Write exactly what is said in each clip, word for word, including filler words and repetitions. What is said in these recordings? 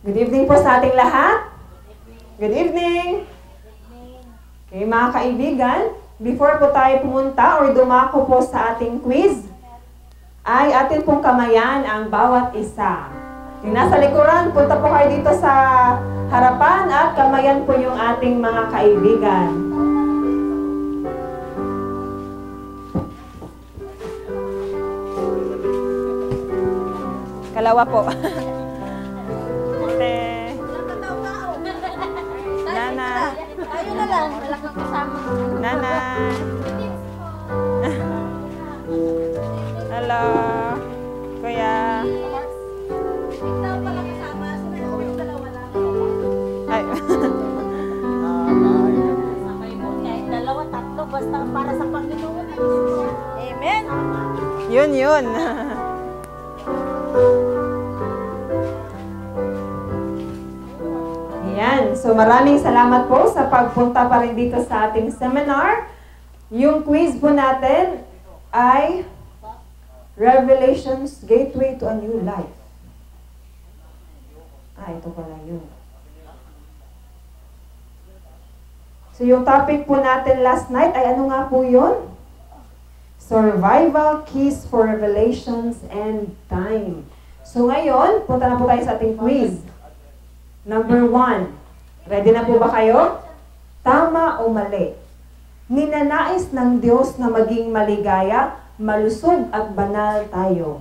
Good evening po sa ating lahat. Good evening. Okay, mga kaibigan, before po tayo pumunta or dumako po sa ating quiz, ay atin pong kamayan ang bawat isa. Yung nasa likuran, punta po kayo dito sa harapan at kamayan po yung ating mga kaibigan. Kalawa po. Ate. Nana. Tayo na lang. Wala kang kasama. Nana. Hello. Kuya. Ikaw pala kasama. Sino yung dalawa lang? Ay. Sabay mo. Kahit dalawa, tatlo. Basta para sa Panginoon. Amen. Yun, yun. Ayan. So maraming salamat po sa pagpunta pa rin dito sa ating seminar. Yung quiz po natin ay Revelations Gateway to a New Life. Ah, ito pala yun. So yung topic po natin last night ay ano nga po yun? Survival Keys for Revelations and Time. So ngayon, punta na po tayo sa ating quiz. Number one. Ready na po ba kayo? Tama o mali? Ninanais ng Diyos na maging maligaya, malusog at banal tayo.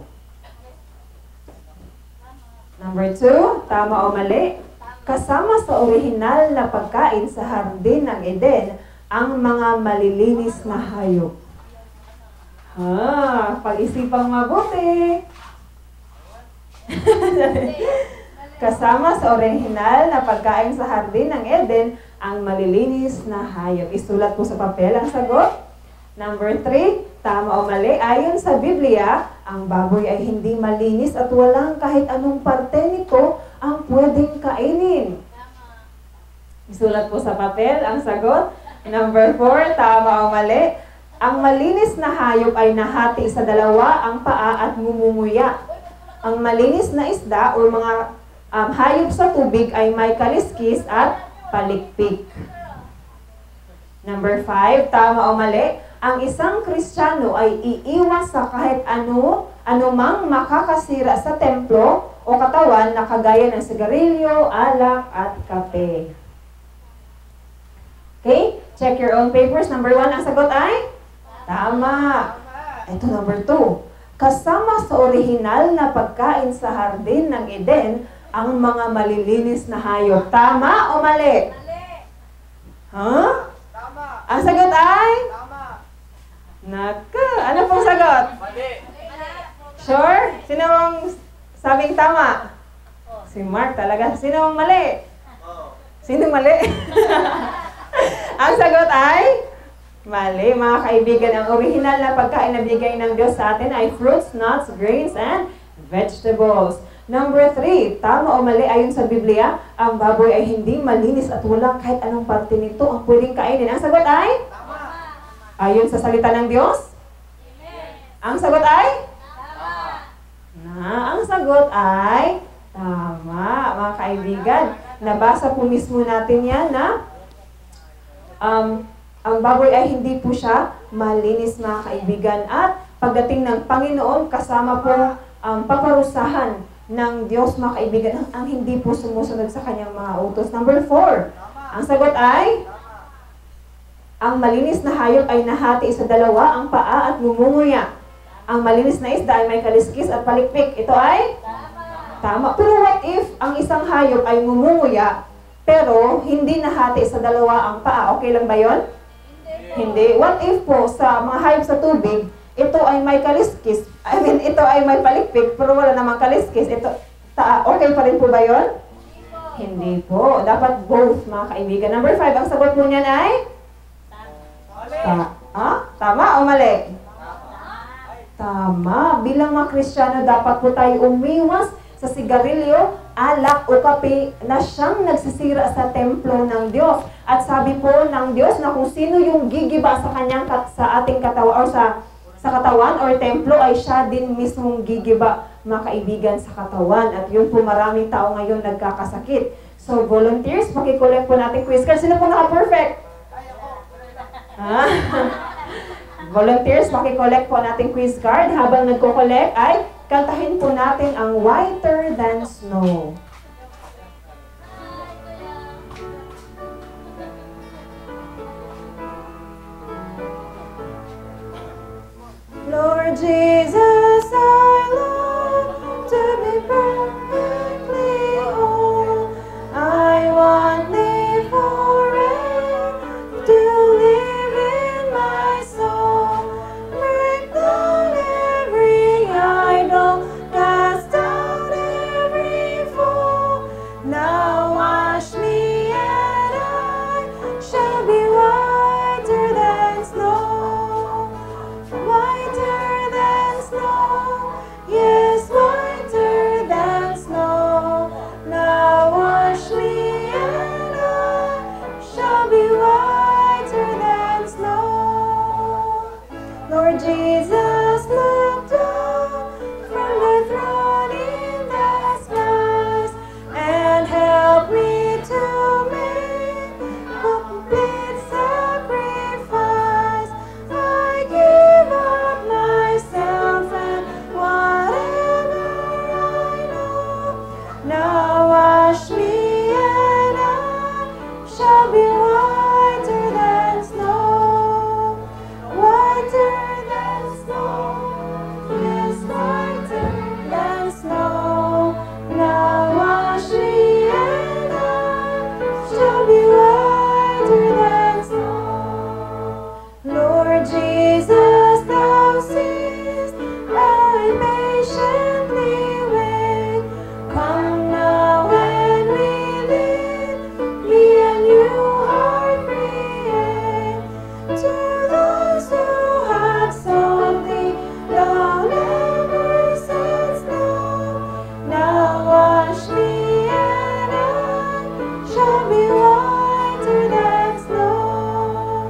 Number two. Tama o mali? Kasama sa orihinal na pagkain sa hardin ng Eden, ang mga malilinis na hayop. Ha, pag-isipang mabuti. Kasama sa orihinal na pagkain sa hardin ng Eden, ang malilinis na hayop. Isulat po sa papel ang sagot. Number three, tama o mali? Ayon sa Biblia, ang baboy ay hindi malinis at walang kahit anong parte nito ang pwedeng kainin. Isulat po sa papel ang sagot. Number four, tama o mali? Ang malinis na hayop ay nahati sa dalawa, ang paa at ngumumuya. Ang malinis na isda o mga Um, hayop sa tubig ay may kaliskis at palikpik. Number five, tama o mali? Ang isang Kristiyano ay iiwas sa kahit ano, anumang makakasira sa templo o katawan na kagaya ng sigarilyo, alak at kape. Okay? Check your own papers. Number one, ang sagot ay? Tama. Ito number two. Kasama sa orihinal na pagkain sa hardin ng Eden, ang mga malilinis na hayop. Tama o mali? Mali. Huh? Tama. Ang sagot ay? Tama. Naka. Ano pong sagot? Mali. Sure? Sino ang sabing tama? Si Mark talaga. Sino ang mali? Oh. Sino mali? Ang sagot ay? Mali, mga kaibigan. Ang original na pagkain na bigay ng Diyos sa atin ay fruits, nuts, grains, and vegetables. Number three, tama o mali ayon sa Biblia, ang baboy ay hindi malinis at walang kahit anong parte nito ang pwedeng kainin. Ang sagot ay? Tama. Ayon sa salita ng Diyos? Amen. Ang sagot ay? Tama. Na, ang sagot ay? Tama, mga kaibigan. Nabasa po mismo natin yan na um, ang baboy ay hindi po siya malinis, mga kaibigan. At pagdating ng Panginoon, kasama po um, paparusahan ng Diyos, mga kaibigan, ang, ang hindi po sumusunod sa kanyang mga utos. Number four, ang sagot ay? Ang malinis na hayop ay nahati sa dalawa, ang paa at ngumunguya. Ang malinis na isda ay may kaliskis at palikpik. Ito ay? Tama. Pero what if ang isang hayop ay ngumunguya, pero hindi nahati sa dalawa ang paa? Okay lang ba yon? Hindi. What if po sa mga hayop sa tubig, ito ay may kaliskis, I mean, ito ay may palikpik, pero wala namang kaliskis, ito, ta okay pa rin po ba yun? Hindi po. Dapat both, mga kaibigan. Number five, ang sagot po niyan ay? Mali. Ta ah? Tama o mali? Tama. Bilang mga Kristiyano, dapat po tayo umiwas sa sigarilyo, alak o kape na siyang nagsisira sa templo ng Diyos. At sabi po ng Diyos na kung sino yung gigiba sa kanyang kat sa ating katawan or sa sa katawan or templo ay siya din mismong gigiba mga kaibigan, sa katawan. At yun po, maraming tao ngayon nagkakasakit. So, volunteers, pakikulit po natin quiz card. Sino po naka-perfect? Ha? Volunteers, makikolect po natin quiz card. Habang nagko-collect ay kantahin po natin ang Whiter Than Snow. Lord Jesus, I long to be perfectly whole. I want thee forever to live in my soul. Break down every idol, cast out every foe. Now wash me and I shall be whiter than snow. Whiter than snow, yes, whiter than snow. Now wash me and I shall be whiter than snow. Lord Jesus, look down from the throne in the skies and help me to make complete sacrifice. I give up myself and whatever I know. Now wash me and I shall be whiter than snow. Whiter than snow, yes, whiter than snow. Now wash me and I shall be whiter than snow. Lord Jesus, thou seest I patiently wait. Come now and within me a new heart create. To those who have sought thee, thou never saidst no. Now wash me and I shall be whiter than snow.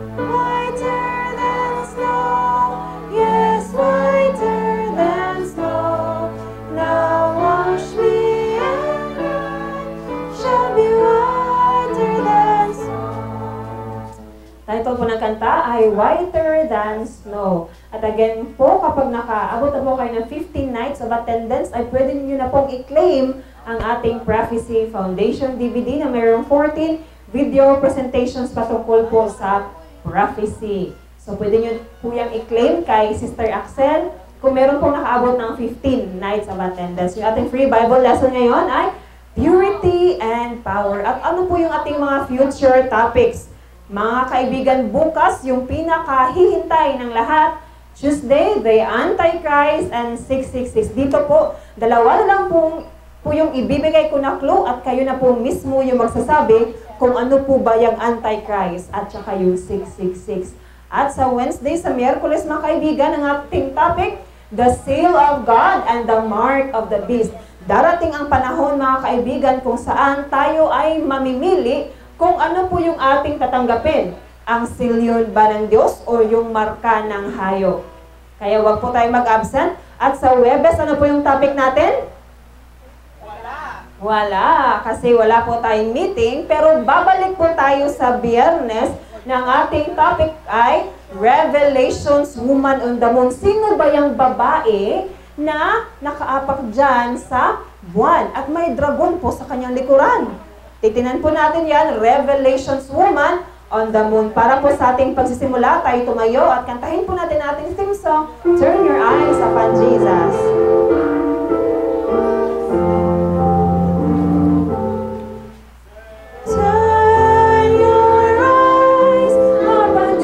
Whiter than snow, yes, whiter than snow. Now wash me and I shall be whiter than snow. Title po ng kanta ay Whiter Than Snow. At again po, kapag nakaabot na po kayo ng fifteen nights of attendance, ay pwede niyo na pong i-claim ang ating Prophecy Foundation D V D na mayroong fourteen video presentations patungkol po sa prophecy. So, pwede nyo po yung i-claim kay Sister Axel kung meron pong nakaabot ng fifteen nights of attendance. Yung ating free Bible lesson ngayon ay Purity and Power. At ano po yung ating mga future topics? Mga kaibigan, bukas yung pinakahihintay ng lahat, Tuesday, the Antichrist and six six six. Dito po, dalawa na lang pong po yung ibibigay ko na clue at kayo na po mismo yung magsasabi kung ano po ba yung Antichrist at saka yung six six six. At sa Wednesday, sa Miyerkules, mga kaibigan, ang ating topic, the seal of God and the mark of the beast. Darating ang panahon, mga kaibigan, kung saan tayo ay mamimili kung ano po yung ating tatanggapin. Ang seal ba ng Diyos o yung marka ng hayop. Kaya wag po tayo mag-absent. At sa Webes, ano po yung topic natin? Wala. Wala, kasi wala po tayong meeting. Pero babalik po tayo sa Biyernes ng ating topic ay Revelations Woman on the Moon. Sino ba yung babae na nakaapak dyan sa buwan? At may dragon po sa kanyang likuran. Titinan po natin yan, Revelations Woman on the Moon. Para po sa ating pagsisimula, tayo tumayo at kantahin po natin ating theme song, Turn Your Eyes Upon Jesus. Turn your eyes upon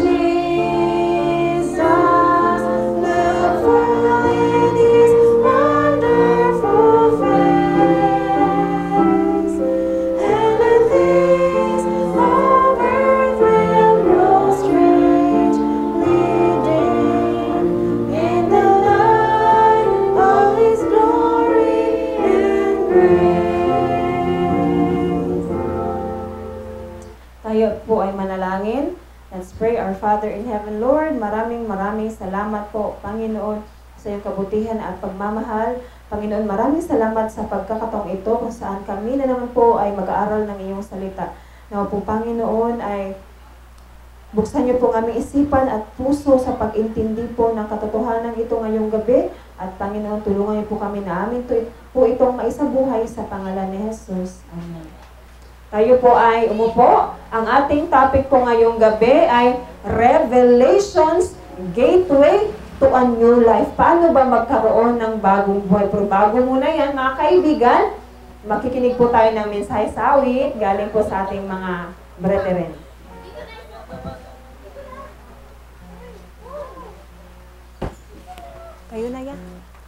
Jesus. Look full in His wonderful face. And the things of earth will grow strangely dim in the light of His glory and grace. Tayo po ay manalangin. Let's pray. Our Father in heaven, Lord, maraming maraming salamat po, Panginoon, sa iyong kabutihan at pagmamahal. Panginoon, maraming salamat sa pagkakataong ito kung saan kami na naman po ay mag-aaral ng iyong salita. Nawa po, Panginoon, ay buksan niyo po ang aming isipan at puso sa pag-intindi po ng katotohanan ito ngayong gabi. At Panginoon, tulungan niyo po kami na amin to, po itong maisabuhay sa pangalan ni Jesus. Amen. Tayo po ay umupo. Ang ating topic po ngayong gabi ay Revelations Gateway to a New Life. Paano ba magkaroon ng bagong buhay? Pero bago muna yan, mga kaibigan, makikinig po tayo ng mensahe sa awit galing po sa ating mga brethren. Kayo na yan.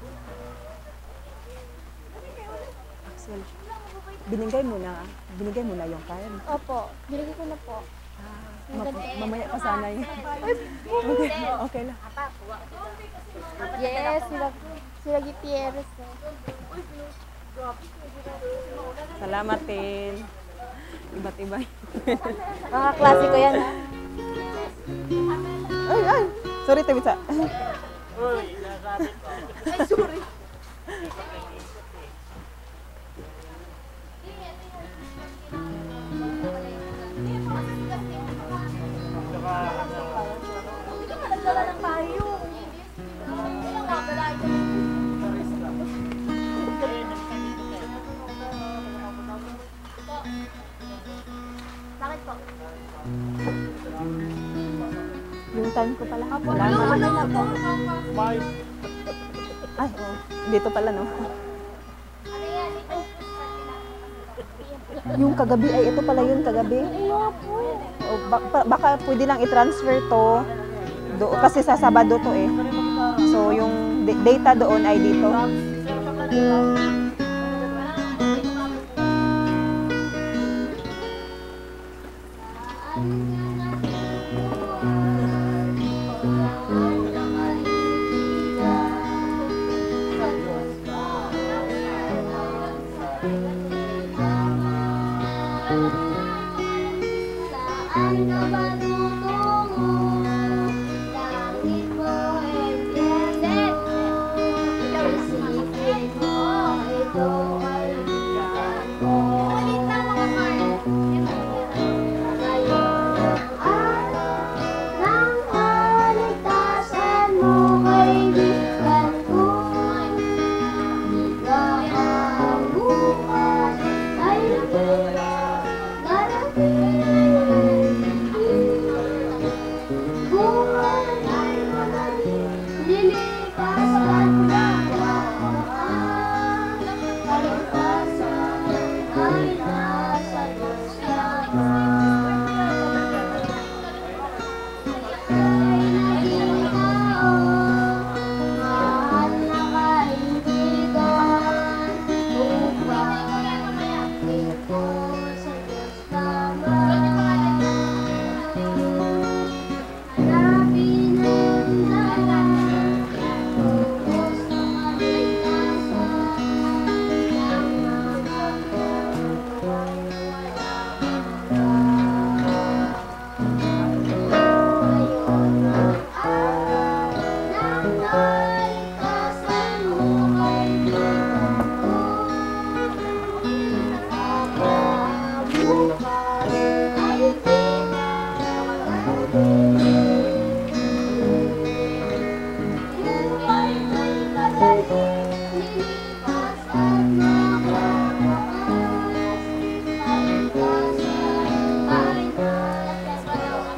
Axel, binigay mo na, binigay mo na yung card. Opo, binigay ko na po. Ma- mamaya pa sana yun. Okay, okay lang. Yes, sila, sila Gutierrez. eh. Salamat din. Iba't iba. Mga klase ko yan. ah. Ay, ay! Sorry, Tebitsa. Bakit po? Yung time ko pala. Ano Salamat. na to? Ay, oh. Dito pala, no? Ano yan? Yung kagabi, ay ito pala yun kagabi. Ano po? O, ba- ba- baka pwede lang i-transfer to. Do kasi sa Sabado to eh. So, yung d- data doon ay dito. Saan ka ba tutungo? Langit mo ay biyernes. Isipin mo, ito ay bilang ko. Ngayon ang araw ng kaligtasan mo, kaibigan ko. Ikaw ang bukas ay bilang darating. Buhay ay magaling, lilipasan lang ang kaligtasan ay nasa Diyos lamang. Kay naging tao, mahal na kaibigan, upang lingkod sa Diyos lamang. Hanapin ang lahat, tubos ng kaligtasan, ang mga buhay walang hanggan. Ngayon ang araw ng kaligtasan mo, kaibigan ko. Ang bukas ay buhay ay magaling, lilipas at makawakas. Kaligtasan ay nasa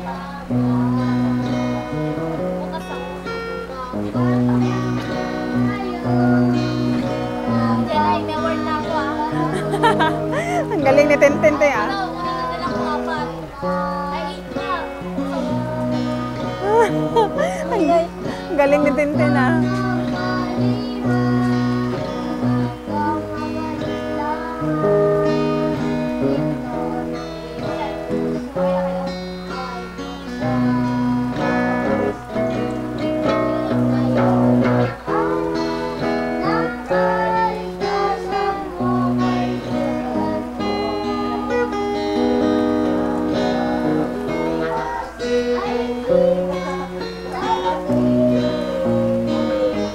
Jelay, may word na ako ah. Ang galing ni Tintin, te, ah. Ano, dala ko apat. Ay, eight na. Ang ang galing ni Tintin, ah. Ay,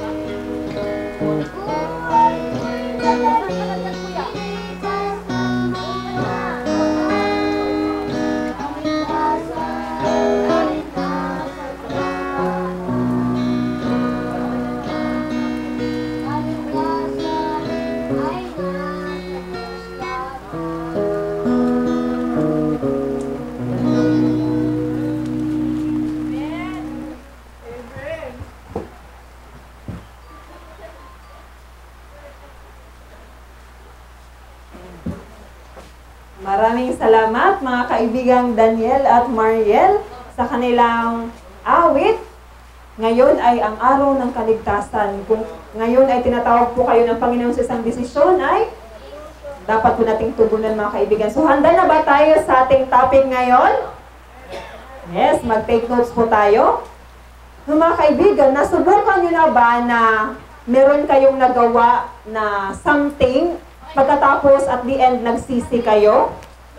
salamat mga kaibigang Daniel at Mariel sa kanilang awit. Ngayon ay ang araw ng kaligtasan. Kung ngayon ay tinatawag po kayo ng Panginoon sa isang desisyon, ay dapat po nating tugunan mga kaibigan. So handa na ba tayo sa ating topic ngayon? Yes, mag-take notes po tayo. No, mga kaibigan, nasubukan nyo na ba na meron kayong nagawa na something, pagkatapos at the end nagsisi kayo?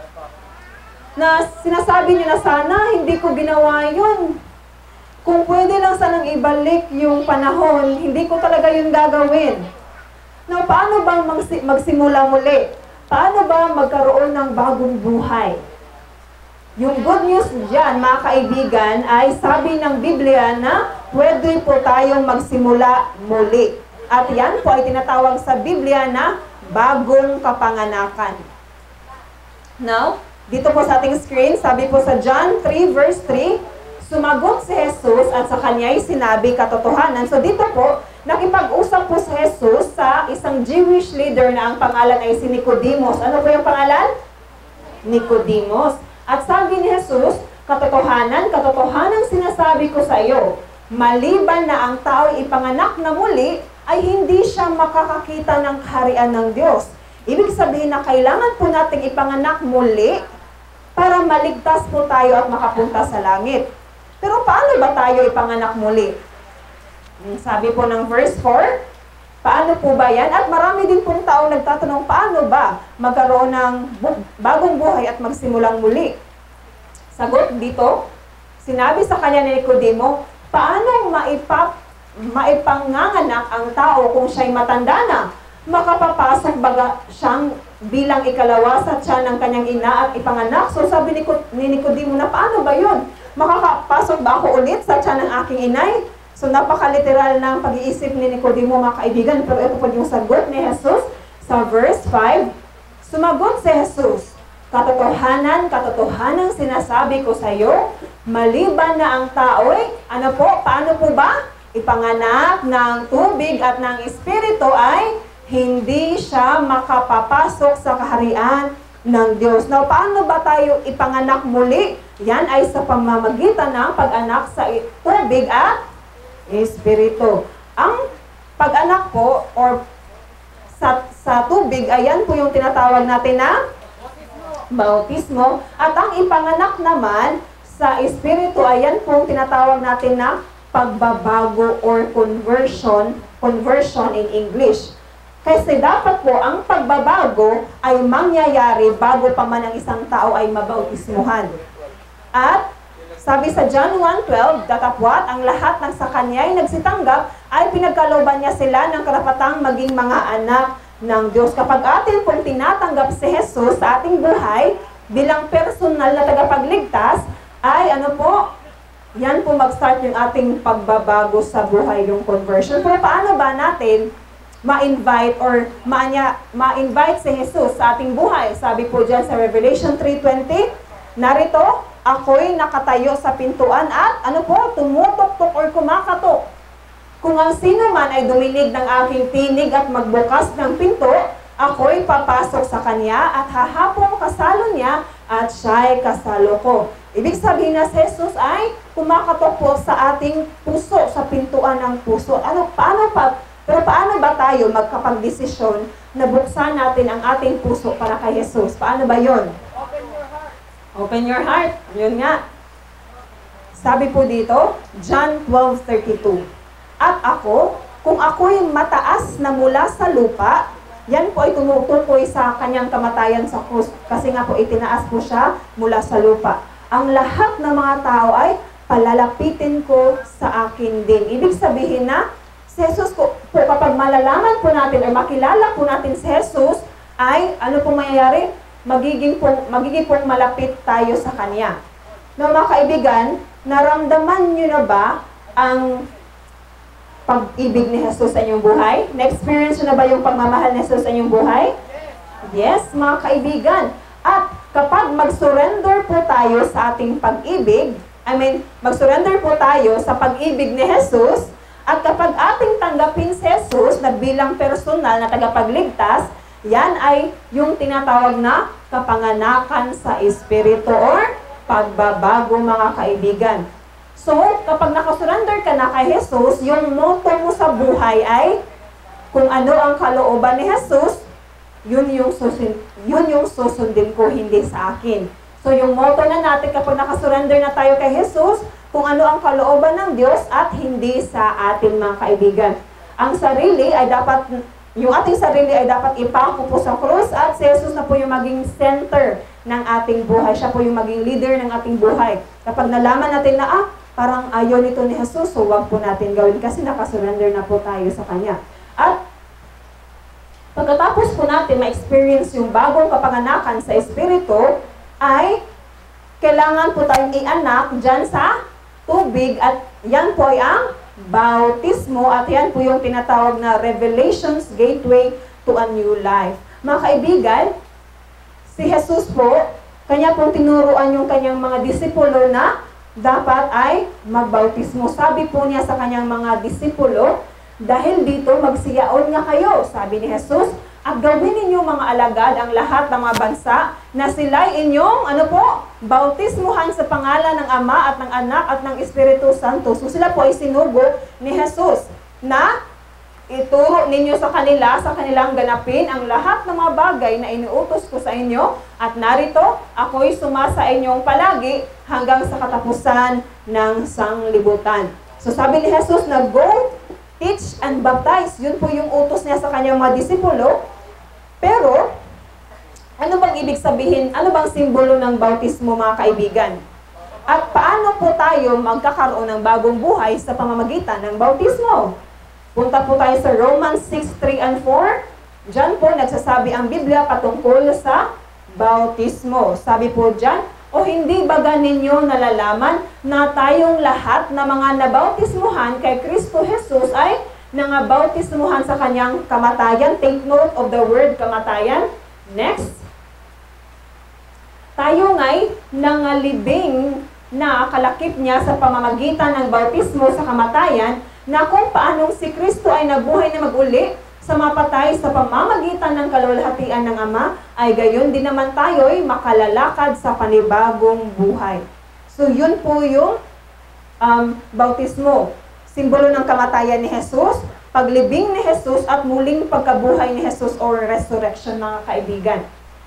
Na sinasabi nyo na sana, hindi ko ginawa yun. Kung pwede lang sanang ibalik yung panahon, hindi ko talaga yun gagawin. Now, paano bang magsimula muli? Paano ba magkaroon ng bagong buhay? Yung good news dyan, mga kaibigan, ay sabi ng Biblia na pwede po tayong magsimula muli. At yan po ay tinatawag sa Biblia na bagong kapanganakan. Now, dito po sa ating screen, sabi po sa John three verse three, sumagot si Jesus at sa kanya'y sinabi katotohanan. So dito po, nakipag-usap po si Jesus sa isang Jewish leader na ang pangalan ay si Nicodemus. Ano po yung pangalan? Nicodemus. At sabi ni Jesus, katotohanan, katotohanan sinasabi ko sa iyo, maliban na ang tao'y ipanganak na muli, ay hindi siya makakakita ng kaharian ng Diyos. Ibig sabihin na kailangan po nating ipanganak muli para maligtas po tayo at makapunta sa langit. Pero paano ba tayo ipanganak muli? Sabi po ng verse four, paano po ba yan? At marami din pong tao nagtatanong, paano ba magkaroon ng bu- bagong buhay at magsimulang muli? Sagot dito, sinabi sa kanya ni Nicodemo, paano maipap, maipanganganak ang tao kung siya'y matanda na? Makapapasok baga siyang bilang ikalawa sa tiyan ng kanyang ina at ipanganak? So sabi ni Nicodemo na, paano ba yun? Makakapasok ba ako ulit sa tiyan ng aking inay? So napakaliteral ng pag-iisip ni Nicodemo, mga kaibigan. Pero ito po yung sagot ni Jesus sa verse five. Sumagot si Jesus, katotohanan, katotohanan sinasabi ko sa iyo, maliban na ang tao'y, ano po, paano po ba? Ipanganak ng tubig at ng espiritu ay hindi siya makapapasok sa kaharian ng Diyos. Now, paano ba tayo ipanganak muli? Yan ay sa pamamagitan ng pag-anak sa tubig at espiritu. Ang pag-anak po, or sa, sa tubig, ayan po yung tinatawag natin na bautismo. At ang ipanganak naman sa espiritu, ayan po yung tinatawag natin na pagbabago or conversion, conversion in English. Kasi dapat po ang pagbabago ay mangyayari bago pa man ang isang tao ay mabautismuhan. At sabi sa John one twelve, datapwat ang lahat ng sa kanya ay nagsitanggap ay pinagkalooban niya sila ng karapatang maging mga anak ng Diyos. Kapag atin pong tinatanggap si Jesus sa ating buhay bilang personal na tagapagligtas, ay ano po, yan po mag-start yung ating pagbabago sa buhay, yung conversion. Pero paano ba natin ma-invite or ma-nya, ma-invite si Jesus sa ating buhay? Sabi po dyan sa Revelation three twenty, narito, ako'y nakatayo sa pintuan at ano po, tumutok-tok or kumakatok. Kung ang sino man ay duminig ng aking tinig at magbukas ng pinto, ako'y papasok sa kanya at hahapong kasalo niya at siya'y kasalo ko. Ibig sabihin na si Jesus ay kumakatok po sa ating puso, sa pintuan ng puso. Ano, paano pa, pero paano ba tayo magkapag-desisyon na buksan natin ang ating puso para kay Jesus? Paano ba yon? Open your heart. Open your heart. Yun nga. Sabi po dito, John twelve thirty-two. At ako, kung ako'y mataas na mula sa lupa, yan po ay tumutukoy sa kanyang kamatayan sa krus. Kasi nga po itinaas po siya mula sa lupa. Ang lahat ng mga tao ay palalapitin ko sa akin din. Ibig sabihin na, si Jesus po, po kapag malalaman po natin o makilala po natin si Jesus, ay ano po mangyayari? Magiging po, magiging po malapit tayo sa Kanya. No, mga kaibigan, naramdaman nyo na ba ang pag-ibig ni Jesus sa inyong buhay? Na-experience nyo na ba yung pagmamahal ni Jesus sa inyong buhay? Yes, mga kaibigan. At kapag mag-surrender po tayo sa ating pag-ibig, I mean, mag-surrender po tayo sa pag-ibig ni Jesus, at kapag ating tanggapin si Jesus na bilang personal na tagapagligtas, yan ay yung tinatawag na kapanganakan sa Espiritu or pagbabago, mga kaibigan. So, kapag nakasurrender ka na kay Jesus, yung motto mo sa buhay ay kung ano ang kalooban ni Jesus, yun yung, susun yun yung susundin ko, hindi sa akin. So, yung motto na natin kapag nakasurrender na tayo kay Jesus, kung ano ang kalooban ng Diyos at hindi sa atin, mga kaibigan. Ang sarili ay dapat, yung ating sarili ay dapat ipako po sa krus at si Jesus na po yung maging center ng ating buhay. Siya po yung maging leader ng ating buhay. Kapag nalaman natin na, ah, parang ayaw nito ni Jesus, so wag po natin gawin kasi nakasurrender na po tayo sa Kanya. At pagkatapos po natin ma-experience yung bagong kapanganakan sa Espiritu, ay kailangan po tayong ianak dyan sa tubig at yan po ay ang bautismo at yan po yung tinatawag na Revelations Gateway to a New Life. Mga kaibigan, si Jesus po, kanya pong tinuruan yung kanyang mga disipulo na dapat ay magbautismo. Sabi po niya sa kanyang mga disipulo, dahil dito magsiyaon nga kayo, sabi ni Jesus, at gawin ninyo mga alagad ang lahat ng mga bansa na sila'y inyong, ano po, bautismuhan sa pangalan ng Ama at ng Anak at ng Espiritu Santo. So sila po ay sinugo ni Jesus na ituro ninyo sa kanila, sa kanilang ganapin ang lahat ng mga bagay na iniutos ko sa inyo at narito, ako'y sumasa inyong palagi hanggang sa katapusan ng sanglibutan. So sabi ni Jesus na go, teach and baptize. Yun po yung utos niya sa kanyang mga disipulo. Pero, ano bang ibig sabihin, ano bang simbolo ng bautismo, mga kaibigan? At paano po tayo magkakaroon ng bagong buhay sa pamamagitan ng bautismo? Punta po tayo sa Romans six, three and four. Diyan po nagsasabi ang Biblia patungkol sa bautismo. Sabi po diyan, o hindi baga ninyo nalalaman na tayong lahat na mga nabautismuhan kay Kristo Jesus ay nangabautismuhan sa kanyang kamatayan. Take note of the word kamatayan. Next. Tayo nga'y nangalibing na kalakip niya sa pamamagitan ng bautismo sa kamatayan na kung paanong si Kristo ay nabuhay na mag-uli sa mapatay sa pamamagitan ng kaluwalhatian ng Ama, ay gayon din naman tayo'y makalalakad sa panibagong buhay. So yun po yung um, bautismo. Simbolo ng kamatayan ni Jesus, paglibing ni Jesus at muling pagkabuhay ni Jesus or resurrection, mga kaibigan.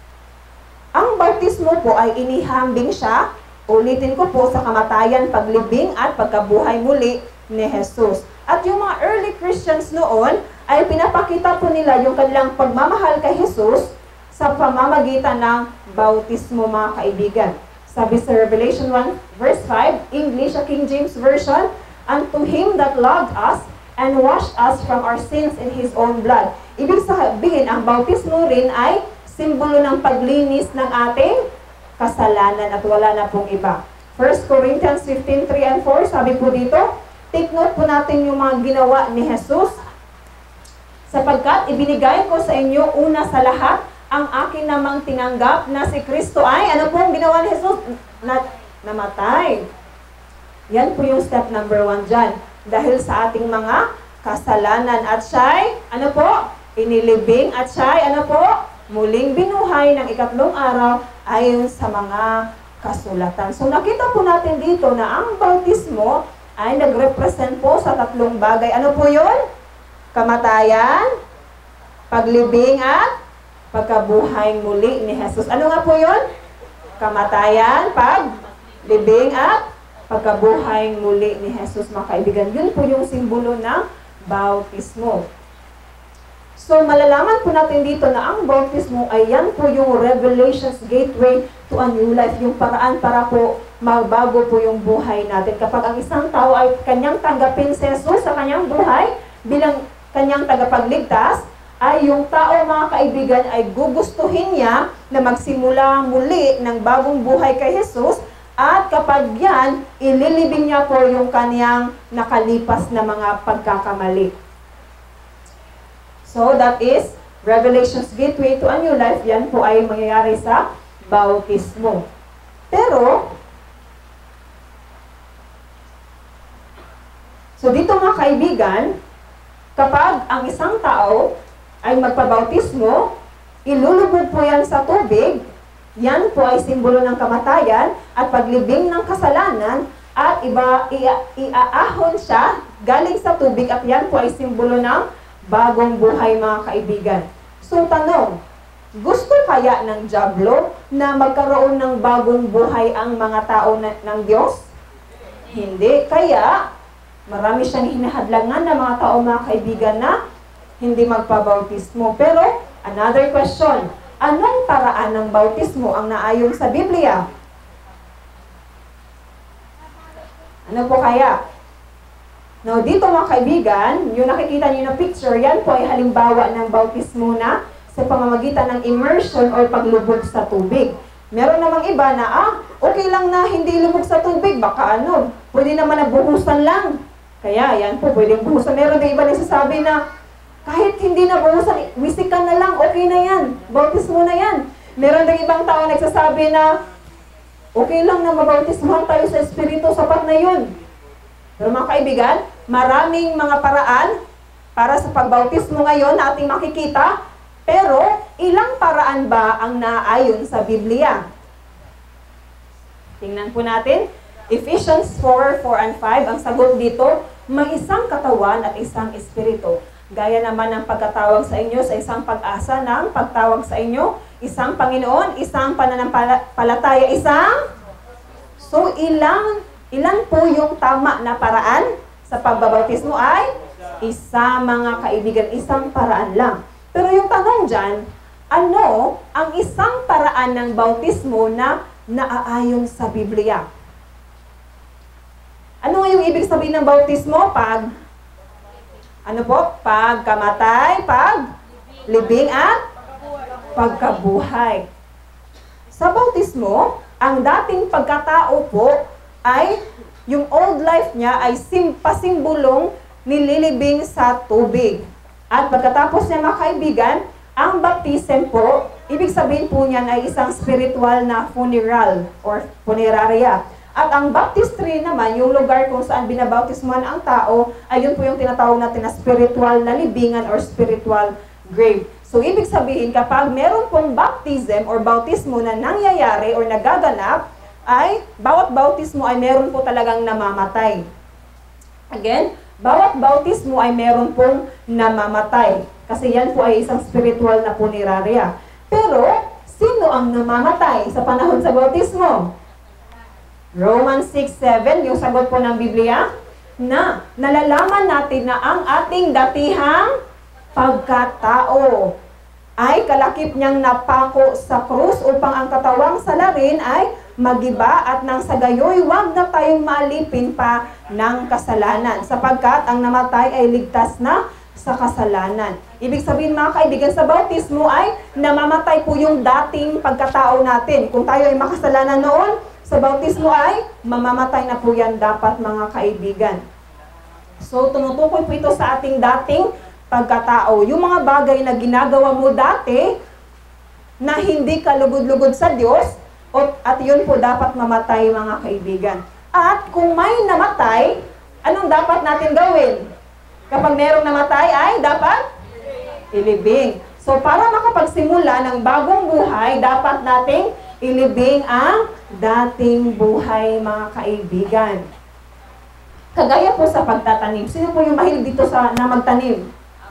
Ang bautismo po ay inihambing siya, ulitin ko po, sa kamatayan, paglibing at pagkabuhay muli ni Jesus. At yung mga early Christians noon ay pinapakita po nila yung kanilang pagmamahal kay Jesus sa pamamagitan ng bautismo, mga kaibigan. Sabi sa Revelation one verse five, English, a King James Version, unto Him that loved us and washed us from our sins in His own blood. Ibig sabihin, ang bautismo rin ay simbolo ng paglinis ng ating kasalanan at wala na pong iba. First Corinthians fifteen, three and four, sabi po dito, take note po natin yung mga ginawa ni Jesus, sapagkat ibinigay ko sa inyo una sa lahat ang akin namang tinanggap na si Kristo ay, ano po ang ginawa ni Jesus? Na, namatay. Yan po yung step number one dyan. Dahil sa ating mga kasalanan at siya'y, ano po? Inilibing at siya'y, ano po? Muling binuhay ng ikatlong araw ayon sa mga kasulatan. So nakita po natin dito na ang bautismo ay nagrepresent po sa tatlong bagay. Ano po yun? Kamatayan, paglibing at pagkabuhay muli ni Jesus. Ano nga po yun? Kamatayan, paglibing at pagkabuhay muli ni Jesus, mga kaibigan. Yun po yung simbolo ng bautismo. So, malalaman po natin dito na ang bautismo ay yan po yung Revelations Gateway to a New Life. Yung paraan para po magbago po yung buhay natin. Kapag ang isang tao ay kanyang tanggapin si Jesus sa kanyang buhay bilang kanyang tagapagligtas, ay yung tao, mga kaibigan, ay gugustuhin niya na magsimula muli ng bagong buhay kay Jesus. At kapag yan, ililibing niya po yung kanyang nakalipas na mga pagkakamali. So, that is Revelations Gateway to a New Life. Yan po ay mangyayari sa bautismo. Pero, so dito, mga kaibigan, kapag ang isang tao ay magpabautismo, ilulubog po yan sa tubig, Yan po ay simbolo ng kamatayan at paglibing ng kasalanan at iba ia, iaahon siya galing sa tubig at yan po ay simbolo ng bagong buhay mga kaibigan. So tanong, gusto kaya ng dyablo na magkaroon ng bagong buhay ang mga tao na, ng Diyos? Hindi. Kaya marami siyang hinahadlangan ng mga tao mga kaibigan na hindi magpabautismo. Pero another question, anong paraan ng bautismo ang naayon sa Biblia? Ano po kaya? Now, dito mga kaibigan, yung nakikita niyo na picture, yan po ay halimbawa ng bautismo na sa pamamagitan ng immersion or paglubog sa tubig. Meron namang iba na, ah, okay lang na hindi lubog sa tubig, baka ano, pwede naman na buhusan lang. Kaya, yan po, pwedeng buhusan. Meron din iba nagsasabi na, kahit hindi na buhusan, wisikan na lang, okay na yan. Bautismo na yan. Meron din ibang tao nagsasabi na, okay lang na mabautismuhan tayo sa Espiritu, sapat na yun. Pero mga kaibigan, maraming mga paraan para sa pagbautismo ngayon na ating makikita, pero ilang paraan ba ang naayon sa Biblia? Tingnan po natin. Ephesians four, four and five, ang sagot dito, may isang katawan at isang espiritu. Gaya naman ng pagkatawag sa inyo sa isang pag-asa ng pagtawag sa inyo, isang Panginoon, isang pananampalataya, isang... So, ilang, ilan po yung tama na paraan sa pagbabautismo ay isa mga kaibigan, isang paraan lang. Pero yung tanong dyan, ano ang isang paraan ng bautismo na naaayon sa Biblia? Ano nga yung ibig sabihin ng bautismo? Pag, ano po? Pagkamatay, paglibing at pagkabuhay. Sa bautismo, ang dating pagkatao po ay, yung old life niya ay sim, pasimbolong nililibing sa tubig. At pagkatapos niya mga kaibigan, ang baptism po, ibig sabihin po niyan ay isang spiritual na funeral or funeraria. At ang baptistry naman, yung lugar kung saan binabautismuhan ang tao, ay yun po yung tinatawag natin na spiritual na libingan or spiritual grave. So, ibig sabihin, kapag meron pong baptism or bautismo na nangyayari or nagaganap, ay bawat bautismo ay meron po talagang namamatay. Again, bawat bautismo ay meron pong namamatay. Kasi yan po ay isang spiritual na funeraria. Pero, sino ang namamatay sa panahon sa bautismo? Romans six seven, yung sagot po ng Biblia, na nalalaman natin na ang ating datihang pagkatao ay kalakip niyang napako sa krus upang ang katawang salarin ay magiba at nang sa gayoy wag na tayong maalipin pa ng kasalanan sapagkat ang namatay ay ligtas na sa kasalanan. Ibig sabihin mga kaibigan, sa bautismo ay namamatay po yung dating pagkatao natin. Kung tayo ay makasalanan noon, sa bautismo ay mamamatay na po yan dapat mga kaibigan. So tumutukoy po ito sa ating dating pagkatao. Yung mga bagay na ginagawa mo dati na hindi ka lugod-lugod sa Diyos, at yun po dapat mamatay mga kaibigan. At kung may namatay, anong dapat natin gawin? Kapag merong namatay ay dapat ilibing. So para makapagsimula ng bagong buhay, dapat nating ilibing ang dating buhay mga kaibigan. Kagaya po sa pagtatanim. Sino po yung mahilig dito sa na magtanim?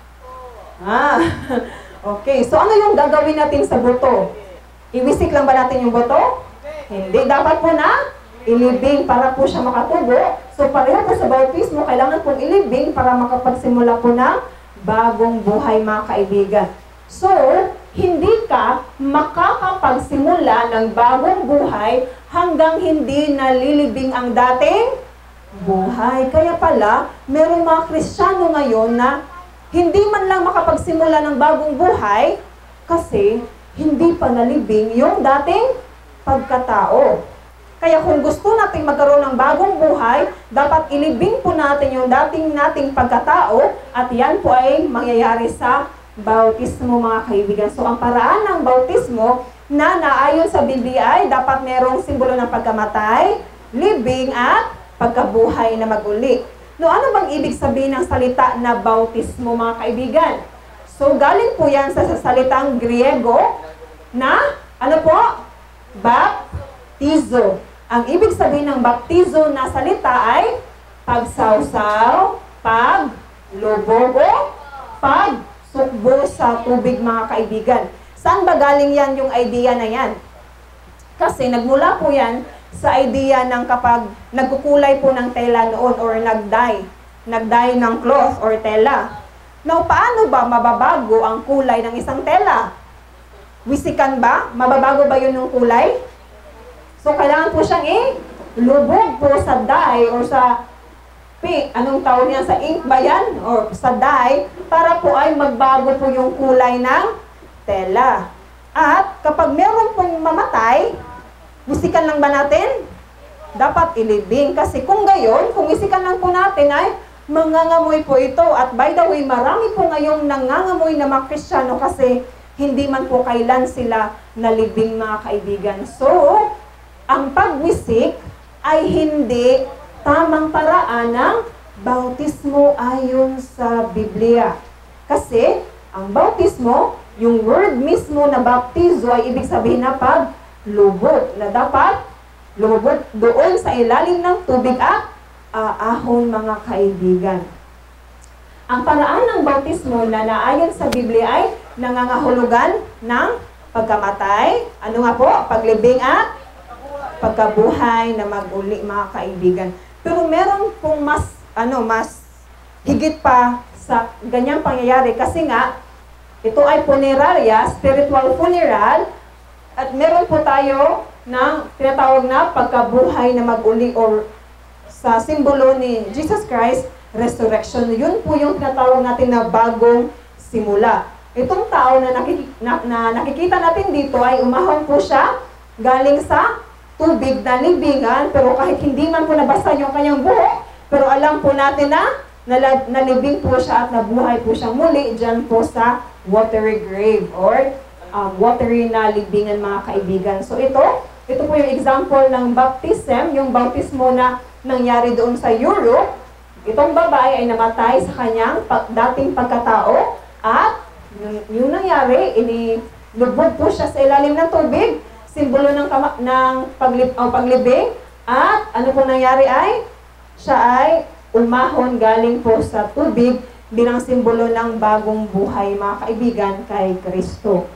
Ah, okay. So ano yung gagawin natin sa buto? Iwisik lang ba natin yung buto? Hindi. Dapat po na ilibing para po siya makatubo. So pareho po sa bautismo, kailangan pong ilibing para makapagsimula po ng bagong buhay mga kaibigan. So, hindi ka makakapagsimula ng bagong buhay hanggang hindi nalilibing ang dating buhay. Kaya pala, merong mga Kristiyano ngayon na hindi man lang makapagsimula ng bagong buhay kasi hindi pa nalibing yung dating pagkatao. Kaya kung gusto nating magkaroon ng bagong buhay, dapat ilibing po natin yung dating nating pagkatao at yan po ay mangyayari sa bautismo mga kaibigan. So ang paraan ng bautismo na naayon sa Biblia ay dapat merong simbolo ng pagkamatay, libing at pagkabuhay na maguli. No, ano bang ibig sabihin ng salita na bautismo mga kaibigan? So galing po yan sa, sa salitang Griego na ano po? baptizo. Ang ibig sabihin ng baptizo na salita ay pagsawsaw, paglubog, o pagsukbo sa tubig, mga kaibigan. Saan ba galing yan yung idea na yan? Kasi nagmula po yan sa idea ng kapag nagkukulay po ng tela noon or nag-dye, nag-dye ng cloth or tela. Now, paano ba mababago ang kulay ng isang tela? Wisikan ba? Mababago ba yun yung kulay? So, kailangan po siyang i-lubog po sa dye or sa pink. Anong tawag niya? Sa ink ba yan? Or sa dye, para po ay magbago po yung kulay ng tela. At kapag meron pong mamatay, wisikan lang ba natin? Dapat ilibing. Kasi kung gayon, kung wisikan lang po natin ay mangangamoy po ito. At by the way, marami po ngayong nangangamoy na mga Kristiyano kasi hindi man po kailan sila nalibing, mga kaibigan. So, ang pagwisik ay hindi tamang paraan ng bautismo ayon sa Biblia. Kasi, ang bautismo, yung word mismo na baptizo ay ibig sabihin na paglubog, na dapat lumubog doon sa ilalim ng tubig at aahon, mga kaibigan. Ang paraan ng bautismo na naayon sa Biblia ay nangangahulugan ng pagkamatay, ano nga po, paglibing at pagkabuhay na mag-uli, mga kaibigan. Pero meron pong mas, ano, mas higit pa sa ganyang pangyayari kasi nga, ito ay funeraria, spiritual funeral, at meron po tayo ng tinatawag na pagkabuhay na mag-uli or sa simbolo ni Jesus Christ, resurrection. Yun po yung tinatawag natin na bagong simula. Itong tao na, nakik na, na nakikita natin dito ay umahon po siya galing sa tubig na libingan, pero kahit hindi man po nabasa yung kanyang buhok, pero alam po natin na nalibing po siya at nabuhay po siyang muli dyan po sa watery grave or um, watery na libingan, mga kaibigan. So ito, ito po yung example ng baptism, yung bautismo na nangyari doon sa Europe. Itong babae ay namatay sa kanyang pag dating pagkatao at yung, yung nangyari, inilubog po siya sa ilalim ng tubig, simbolo ng, kama, ng paglib, oh, paglibing, at ano po nangyari ay siya ay umahon galing po sa tubig bilang simbolo ng bagong buhay, mga kaibigan, kay Kristo.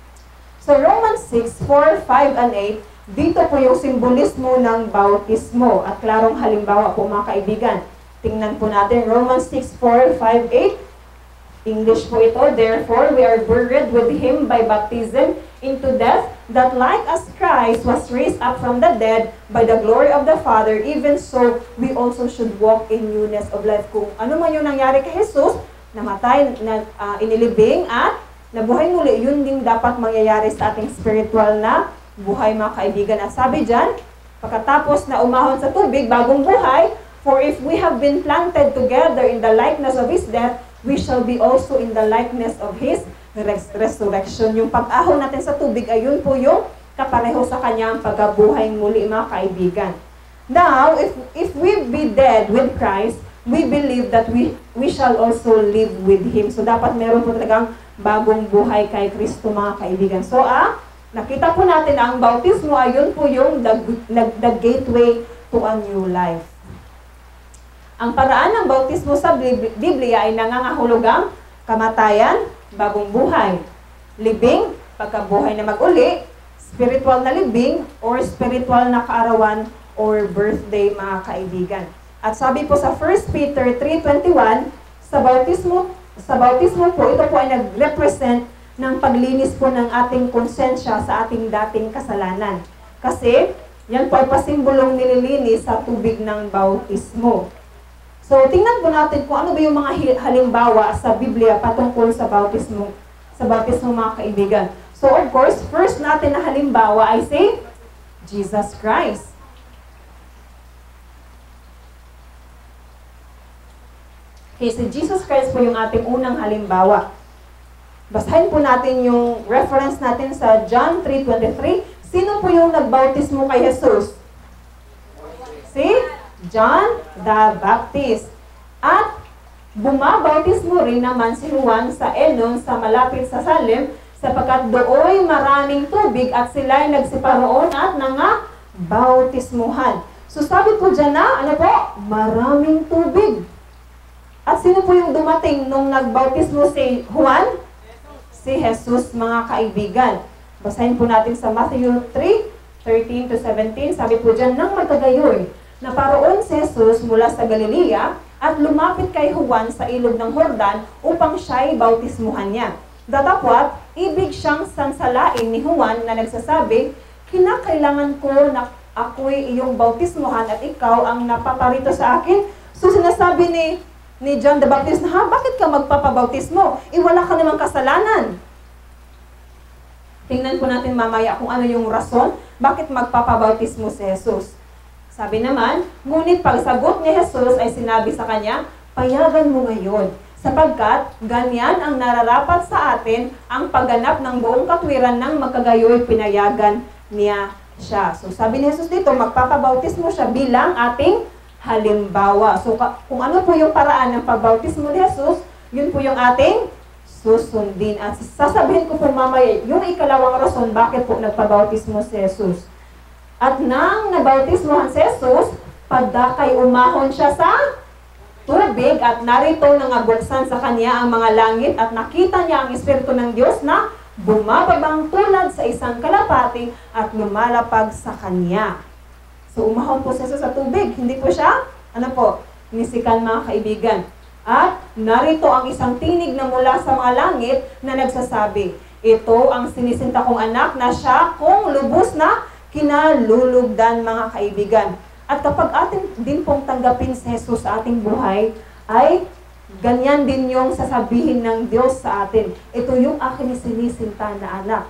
So Romans six, four, five, and eight, dito po yung simbolismo ng bautismo at klarong halimbawa po, mga kaibigan. Tingnan po natin Romans six, four, five, eight. English po ito. Therefore, we are buried with Him by baptism into death, that like as Christ was raised up from the dead by the glory of the Father, even so, we also should walk in newness of life. Kung ano man yung nangyari kay Jesus, namatay, na, uh, inilibing, at nabuhay muli, yun din dapat mangyayari sa ating spiritual na buhay, mga kaibigan. At sabi dyan, pagkatapos na umahon sa tubig, bagong buhay, for if we have been planted together in the likeness of His death, we shall be also in the likeness of His resurrection. Yung pag-ahon natin sa tubig, ayun po yung kapareho sa kanyang pagkabuhay muli, mga kaibigan. Now, if, if we be dead with Christ, we believe that we, we shall also live with Him. So, dapat meron po talagang bagong buhay kay Kristo, mga kaibigan. So, ah, nakita po natin ang bautismo, ayun po yung the, the, the gateway to a new life. Ang paraan ng bautismo sa Biblia ay nangangahulugang kamatayan, bagong buhay, libing, pagkabuhay na mag-uli, spiritual na libing, or spiritual na kaarawan, or birthday, mga kaibigan. At sabi po sa First Peter three twenty-one, sa bautismo, sa bautismo po, ito po ay nag-represent ng paglinis po ng ating konsensya sa ating dating kasalanan. Kasi, yan po ay pasimbolong nililinis sa tubig ng bautismo. So, tingnan po natin kung ano ba yung mga halimbawa sa Biblia patungkol sa bautismo, sa bautismo, mga kaibigan. So, of course, first natin na halimbawa ay si Jesus Christ. Okay, si Jesus Christ po yung ating unang halimbawa. Basahin po natin yung reference natin sa John three twenty-three. Sino po yung nagbautismo kay Jesus? Si John the Baptist. At bumabautismo rin naman si Juan sa Enon sa malapit sa Salem sapagkat dooy maraming tubig at sila'y nagsiparoon at nangabautismuhan. So sabi po dyan na, ano po? Maraming tubig. At sino po yung dumating nung nagbautismo si Juan? Si Jesus, mga kaibigan. Basahin po natin sa Matthew three, thirteen to seventeen. Sabi po dyan, nang magkagayoy, naparoon si Jesus mula sa Galilea at lumapit kay Juan sa ilog ng Jordan upang siya'y bautismuhan niya. Datapwat, ibig siyang sansalain ni Juan na nagsasabi, kinakailangan ko na ako'y iyong bautismuhan at ikaw ang napaparito sa akin. So sinasabi ni ni John the Baptist na, ha, bakit ka magpapabautismo? Eh, wala ka namang kasalanan. Tingnan po natin mamaya kung ano yung rason, bakit magpapabautismo si Jesus. Sabi naman, ngunit pagsagot ni Jesus ay sinabi sa kanya, payagan mo ngayon, sapagkat ganyan ang nararapat sa atin ang pagganap ng buong katwiran ng magkagayoy pinayagan niya siya. So sabi ni Jesus dito, magpapabautismo siya bilang ating halimbawa. So, kung ano po yung paraan ng pagbautismo ni Jesus, yun po yung ating susundin. At sasabihin ko po mamaya, yung ikalawang rason, bakit po nagpabautismo si Jesus. At nang nabautismohan si Jesus, padakay umahon siya sa tubig at narito nangabuksan sa kanya ang mga langit at nakita niya ang Espiritu ng Diyos na bumababang tulad sa isang kalapati at lumalapag sa kanya. So, umahon po siya sa tubig. Hindi po siya, ano po, nisikan mga kaibigan. At narito ang isang tinig na mula sa mga langit na nagsasabi, ito ang sinisinta kong anak na siya kung lubos na kinalulugdan mga kaibigan. At kapag atin din pong tanggapin si Jesus sa ating buhay, ay ganyan din yung sasabihin ng Diyos sa atin. Ito yung aking sinisinta na anak.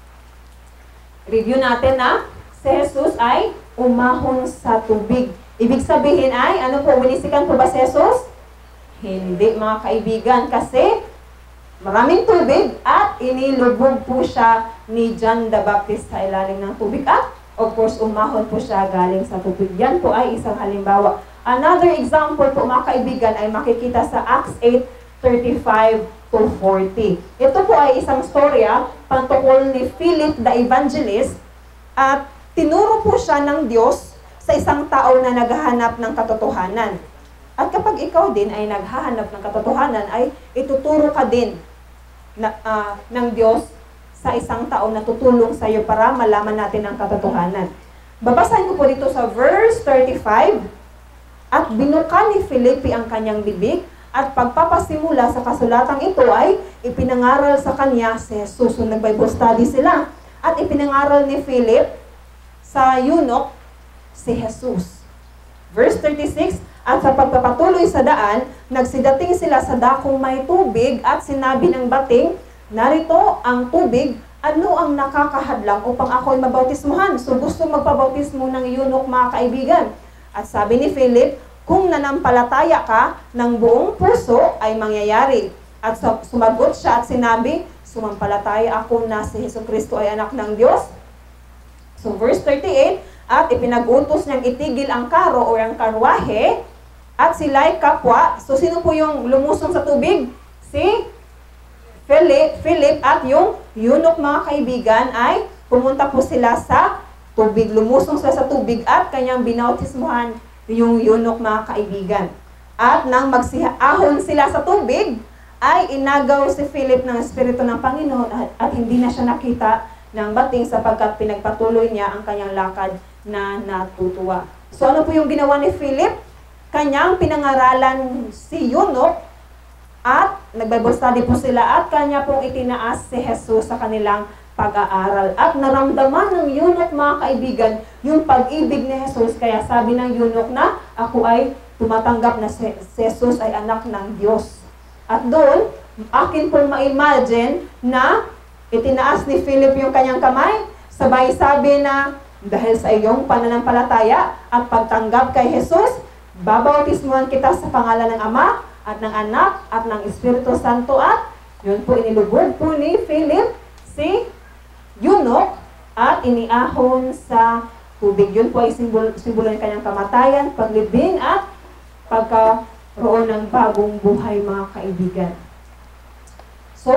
Review natin na si Jesus ay umahon sa tubig. Ibig sabihin ay, ano po, winisikan po ba si Jesus? Hindi mga kaibigan, kasi maraming tubig at inilubog po siya ni John the Baptist sa ilalim ng tubig at of course, umahon po siya galing sa tubig. Yan po ay isang halimbawa. Another example po mga kaibigan ay makikita sa Acts eight, thirty-five to forty. Ito po ay isang storya pantungkol ni Philip the Evangelist at tinuro po siya ng Diyos sa isang tao na naghahanap ng katotohanan. At kapag ikaw din ay naghahanap ng katotohanan, ay ituturo ka din na, uh, ng Diyos sa isang tao na tutulong sa iyo para malaman natin ang katotohanan. Babasahin ko po dito sa verse thirty-five. At binuka ni Felipe ang kanyang bibig at pagpapasimula sa kasulatang ito ay ipinangaral sa kanya si Jesus. So, nag-Bible study sila. At ipinangaral ni Philip sa eunuch si Jesus. Verse thirty-six, at sa pagpapatuloy sa daan, nagsidating sila sa dakong may tubig at sinabi ng bating, narito ang tubig, ano ang nakakahadlang upang ako'y mabautismuhan? So gusto magpabautismo ng eunuch mga kaibigan. At sabi ni Philip, kung nanampalataya ka ng buong puso ay mangyayari. At sumagot siya at sinabi, sumampalataya ako na si Jesucristo ay anak ng Diyos. So verse thirty-eight, at ipinag-utos niyang itigil ang karo o ang karwahe at sila'y kapwa. So sino po yung lumusong sa tubig? Si Philip, Philip at yung eunuch mga kaibigan ay pumunta po sila sa tubig. Lumusong sila sa tubig at kanyang binautismuhan yung eunuch mga kaibigan. At nang magsiahon sila sa tubig, ay inagaw si Philip ng Espiritu ng Panginoon at, at hindi na siya nakita ng bating sapagkat pinagpatuloy niya ang kanyang lakad na natutuwa. So ano po yung ginawa ni Philip? Kanyang pinangaralan si eunuch at nag-Bible study po sila at kanya pong itinaas si Jesus sa kanilang pag-aaral. At naramdaman ng eunuch mga kaibigan yung pag-ibig ni Jesus. Kaya sabi ng eunuch na ako ay tumatanggap na si Jesus ay anak ng Diyos. At doon, akin pong ma-imagine na itinaas ni Philip yung kanyang kamay, sabay sabi na dahil sa iyong pananampalataya at pagtanggap kay Jesus, babautismuhan kita sa pangalan ng Ama at ng Anak at ng Espiritu Santo at yun po inilubog po ni Philip si eunuch at iniahon sa tubig. Yun po ay simbolo, simbolo ng kanyang kamatayan, paglibing at pagkaroon ng bagong buhay mga kaibigan. So,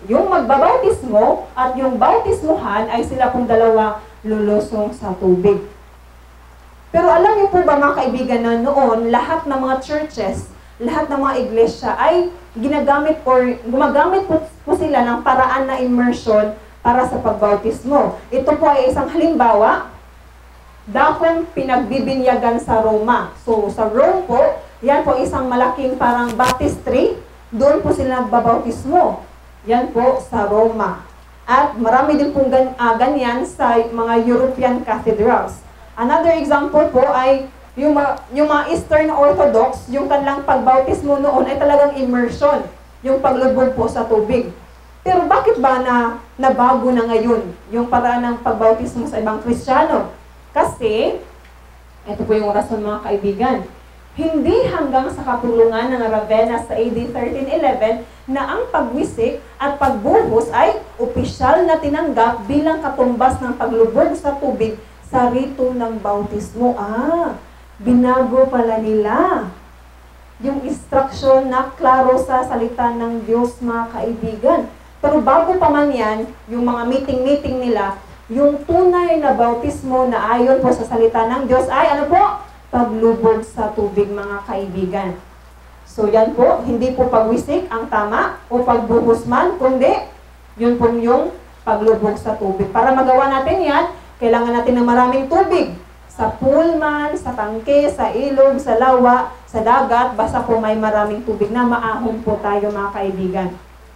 yung magbabautismo at yung bautismuhan ay sila pong dalawa lulusong sa tubig. Pero alam niyo po ba mga kaibigan na noon, lahat ng mga churches, lahat ng mga iglesia ay ginagamit or gumagamit po, po sila ng paraan na immersion para sa pagbautismo. Ito po ay isang halimbawa, dakong pinagbibinyagan sa Roma. So sa Rome po, yan po isang malaking parang baptistry, doon po sila nagbabautismo. Yan po sa Roma. At marami din pong gan, uh, ganyan sa mga European cathedrals. Another example po ay yung, yung mga Eastern Orthodox, yung kanilang pagbautismo noon ay talagang immersion, yung paglubog po sa tubig. Pero bakit ba na nabago na ngayon yung paraan ng pagbautismo sa ibang Kristiyano? Kasi, ito po yung rason mga kaibigan, hindi hanggang sa kapulungan ng Ravenna sa A D thirteen eleven na ang pagwisik at pagbuhos ay opisyal na tinanggap bilang katumbas ng paglubog sa tubig sa rito ng bautismo. Ah, binago pala nila yung instruction na klaro sa salita ng Diyos mga kaibigan. Pero bago pa man yan, yung mga meeting-meeting nila, yung tunay na bautismo na ayon po sa salita ng Diyos ay ano po? Paglubog sa tubig mga kaibigan. So yan po, hindi po pagwisik ang tama o pagbuhos man, kundi yun po yung paglubog sa tubig. Para magawa natin yan, kailangan natin ng maraming tubig. Sa pool man, sa tangke, sa ilog, sa lawa, sa dagat, basta po may maraming tubig na maahon po tayo mga kaibigan.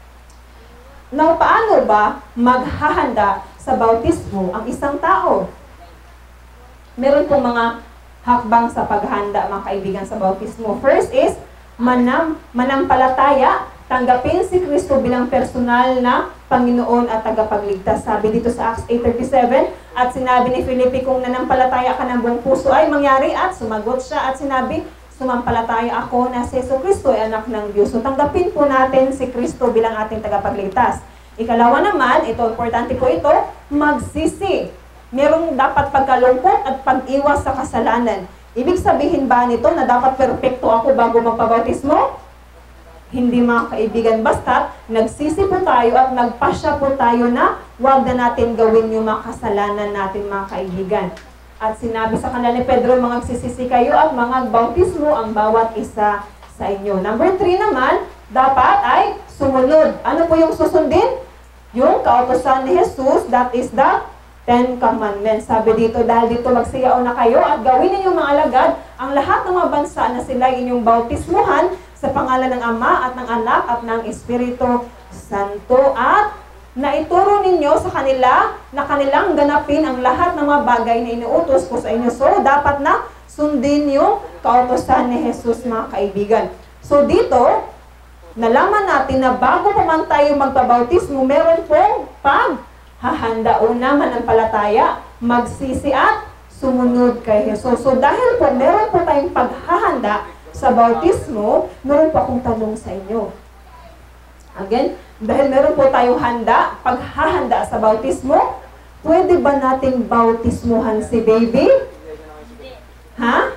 Now, paano ba maghahanda sa bautismo ang isang tao? Meron pong mga hakbang sa paghahanda mga kaibigan sa bautismo. First is, manam, manampalataya, tanggapin si Kristo bilang personal na Panginoon at tagapagligtas. Sabi dito sa Acts eight thirty-seven, at sinabi ni Felipe, kung nanampalataya ka ng buong puso ay mangyari, at sumagot siya at sinabi, sumampalataya ako na si Kristo ay anak ng Diyos. So tanggapin po natin si Kristo bilang ating tagapagligtas. Ikalawa naman, ito, importante po ito, magsisi. Merong dapat pagkalungkot at pag-iwas sa kasalanan. Ibig sabihin ba nito na dapat perpekto ako bago magpabautismo? Hindi mga kaibigan, basta nagsisi po tayo at nagpasya po tayo na huwag na natin gawin yung mga kasalanan natin mga kaibigan. At sinabi sa kanila ni Pedro, magsisisi kayo at magbautismo ang bawat isa sa inyo. Number three naman, dapat ay sumunod. Ano po yung susundin? Yung kautosan ni Jesus, that is the Ten Commandments. Sabi dito, dahil dito magsiyaw na kayo at gawin ninyong mga alagad ang lahat ng mga bansa na sila inyong bautismuhan sa pangalan ng Ama at ng Anak at ng Espiritu Santo, at naituro ninyo sa kanila na kanilang ganapin ang lahat ng mga bagay na inuutos ko sa inyo. So, dapat na sundin yung kautosan ni Jesus mga kaibigan. So, dito, nalaman natin na bago pa man tayo magpabautismo, meron pong paghahanda. Una, manampalataya, magsisi at sumunod kay Jesus. So, dahil po meron po tayong paghahanda sa bautismo, meron po akong tanong sa inyo. Again, dahil meron po tayong handa, paghahanda sa bautismo, pwede ba nating bautismuhan si baby? Ha?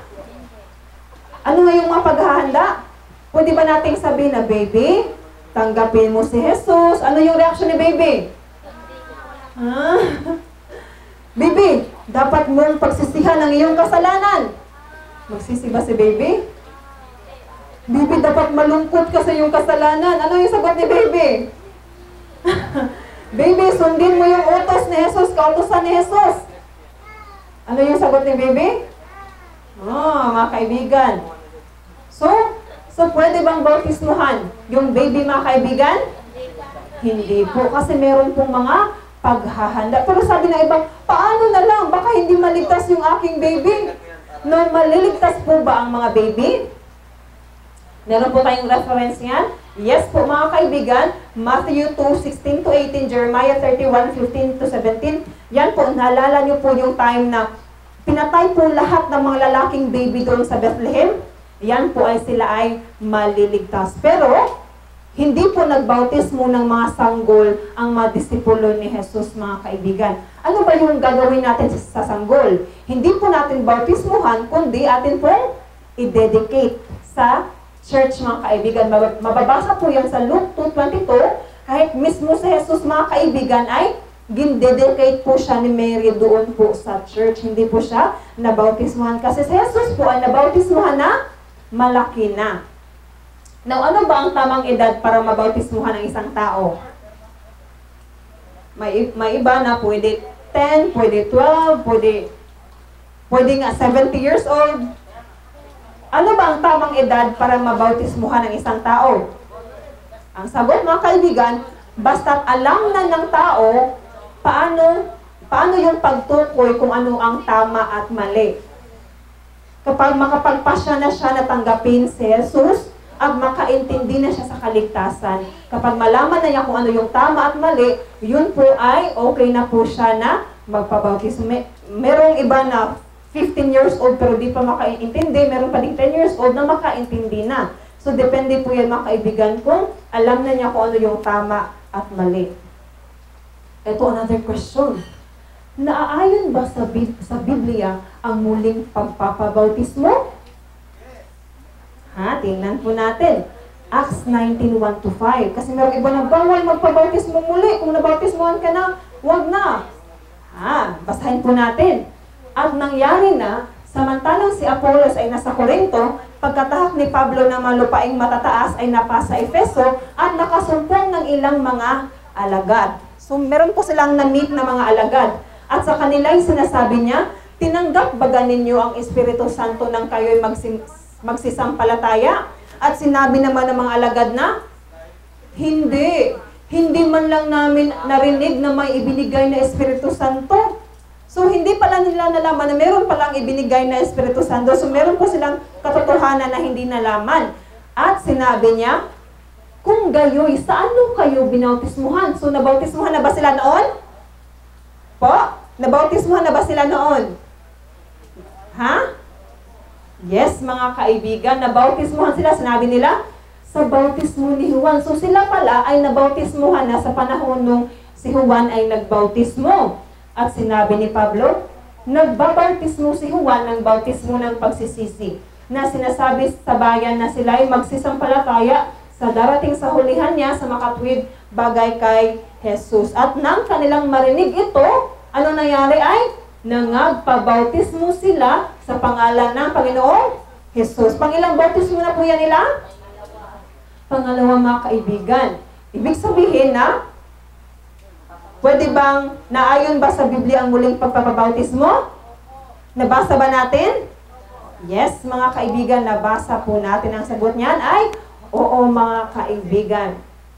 Ano nga yung mga paghahanda? Pwede ba nating sabihin na, baby, tanggapin mo si Jesus? Ano yung reaction ni baby? Ha? Baby, dapat mong pagsisihan ang iyong kasalanan. Magsisi ba si baby? Baby, dapat malungkot ka sa iyong kasalanan. Ano yung sagot ni baby? Baby, sundin mo yung utos ni Jesus, kautosan ni Jesus. Ano yung sagot ni baby? Oh, mga kaibigan. So, so pwede bang bautismuhan yung baby mga kaibigan? Hindi po, kasi meron pong mga paghahanda. Pero sabi na ibang, paano na lang? Baka hindi maligtas yung aking baby. No, maliligtas po ba ang mga baby? Meron po tayong reference yan? Yes po mga kaibigan, Matthew two sixteen to eighteen, Jeremiah thirty-one fifteen to seventeen. Yan po, naalala niyo po yung time na pinatay po lahat ng mga lalaking baby doon sa Bethlehem. Yan po ay sila ay maliligtas. Pero, hindi po nagbautismo ng mga sanggol ang mga disipulo ni Jesus mga kaibigan. Ano ba yung gagawin natin sa sanggol? Hindi po natin bautismuhan, kundi atin pong i-dedicate sa church mga kaibigan. Mababasa po yan sa Luke two twenty-two, Kahit mismo si Jesus, mga kaibigan, ay gindedicate po siya ni Mary doon po sa church. Hindi po siya nabautismuhan. Kasi si Jesus po ay nabautismuhan na malaki na. Now, ano ba ang tamang edad para mabautismuhan ng isang tao? May, may iba na pwede ten, pwede twelve, pwede, pwede nga seventy years old. Ano ba ang tamang edad para mabautismuhan ng isang tao? Ang sagot, mga kaibigan, basta't alam na ng tao paano, paano yung pagtukoy kung ano ang tama at mali. Kapag makapagpasya na siya na tanggapin si Jesus at makaintindi na siya sa kaligtasan, kapag malaman na niya kung ano yung tama at mali, yun po ay okay na po siya na magpabautismo. May, merong iba na fifteen years old pero di pa makaintindi, meron pa ding ten years old na makaintindi na. So, depende po yan, mga kaibigan, kung alam na niya kung ano yung tama at mali. Ito, another question. Naaayon ba sa, Bib sa Biblia ang muling pagpapabautismo? Ha? Tingnan po natin. Acts nineteen, one to five. Kasi meron iba na bawal magpabautismo muli. Kung nabautismohan ka na, wag na. Ha? Basahin po natin. At nangyari na, samantalang si Apollos ay nasa Corinto, pagkatahak ni Pablo ng mga lupaing matataas ay napasa Efeso at nakasumpong ng ilang mga alagad. So, meron po silang na-meet na mga alagad. At sa kanila ay sinasabi niya, tinanggap baga ninyo ang Espiritu Santo nang kayo'y magsim- magsisampalataya? At sinabi naman ng mga alagad na, hindi. Hindi man lang namin narinig na may ibinigay na Espiritu Santo. So, hindi pala nila nalaman na meron palang ibinigay na Espiritu Santo. So, meron po silang katotohanan na hindi nalaman. At sinabi niya, kung gayo'y, saan kayo binautismuhan? So, nabautismuhan na ba sila noon? Po? Nabautismuhan na ba sila noon? Ha? Yes, mga kaibigan, nabautismuhan sila. Sinabi nila, sa bautismo ni Juan. So, sila pala ay nabautismuhan na sa panahon nung si Juan ay nagbautismo. At sinabi ni Pablo, nagbabautismo si Juan ng bautismo ng pagsisisi, na sinasabi sa bayan na sila ay magsisampalataya sa darating sa hulihan niya sa makatwid bagay kay Jesus. At nang kanilang marinig ito, ano nangyari ay nangagpabautismo sila sa pangalan ng Panginoong Jesus. Pangilang bautismo na po yan nila? Pangalawa, mga kaibigan. Ibig sabihin na pwede bang, naayon ba sa Biblia ang muling pagpapabautismo? Nabasa ba natin? Yes, mga kaibigan, nabasa po natin. Ang sagot niyan ay, oo, mga kaibigan.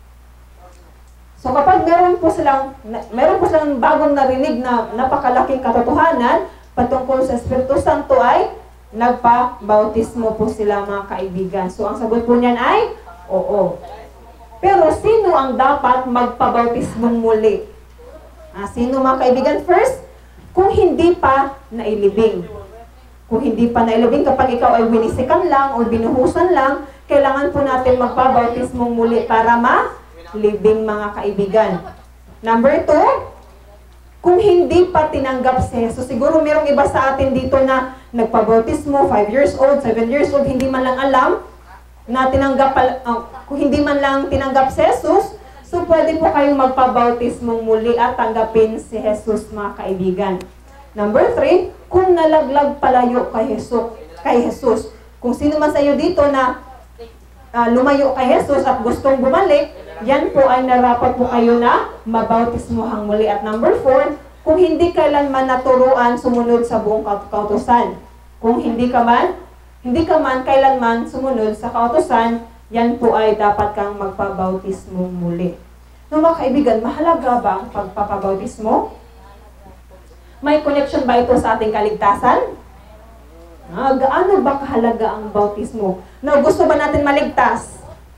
So kapag meron po silang, meron po silang bagong narinig na napakalaking katotohanan patungkol sa Espiritu Santo ay, nagpabautismo po sila, mga kaibigan. So ang sagot po niyan ay, oo. Pero sino ang dapat magpabautismong muli? Ah, sino, mga kaibigan? First, kung hindi pa nailibing. Kung hindi pa nailibing, kapag ikaw ay winisikan lang o binuhusan lang, kailangan po natin magpabautismong muli para malibing, mga kaibigan. Number two, kung hindi pa tinanggap si Jesus, siguro mayroong iba sa atin dito na nagpabautismo, five years old, seven years old, hindi man lang alam na tinanggap, uh, kung hindi man lang tinanggap si Jesus, so, pwede po kayong magpabautismong muli at tanggapin si Jesus, mga kaibigan. Number three, kung nalaglag palayo kay Jesus, kay Jesus. Kung sino man sa iyo dito na uh, lumayo kay Jesus at gustong bumalik, yan po ay narapat po kayo na mabautismuhang muli. At number four, kung hindi kailanman naturuan sumunod sa buong kautusan. Kung hindi ka man, hindi ka man kailanman sumunod sa kautusan, yan po ay dapat kang magpabautismo muli. No, mga kaibigan, mahalaga ba ang pagpapabautismo? May connection ba ito sa ating kaligtasan? Ah, gaano ba kahalaga ang bautismo? No, gusto ba natin maligtas?